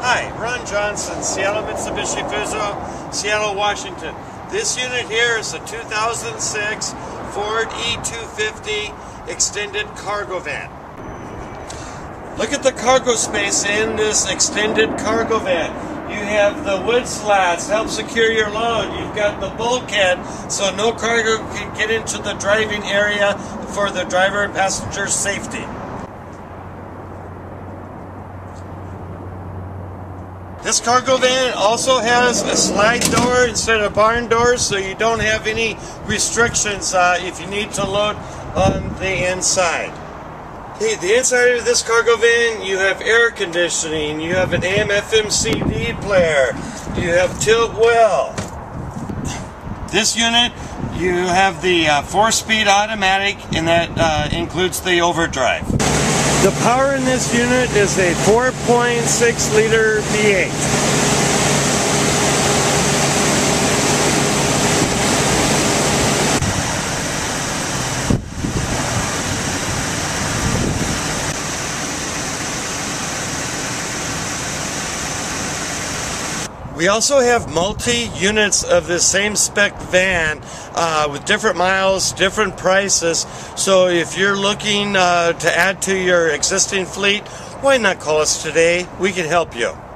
Hi, Ron Johnson, Seattle Mitsubishi Fuso, Seattle, Washington. This unit here is a 2006 Ford E250 extended cargo van. Look at the cargo space in this extended cargo van. You have the wood slats, help secure your load. You've got the bulkhead so no cargo can get into the driving area for the driver and passenger safety. This cargo van also has a slide door instead of barn doors, so you don't have any restrictions if you need to load on the inside. Okay, the inside of this cargo van, you have air conditioning, you have an AM/FM CD player, you have tilt well. This unit, you have the 4-speed automatic, and that includes the overdrive. The power in this unit is a 4.6 liter V8. We also have multi-units of this same spec van with different miles, different prices. So if you're looking to add to your existing fleet, why not call us today? We can help you.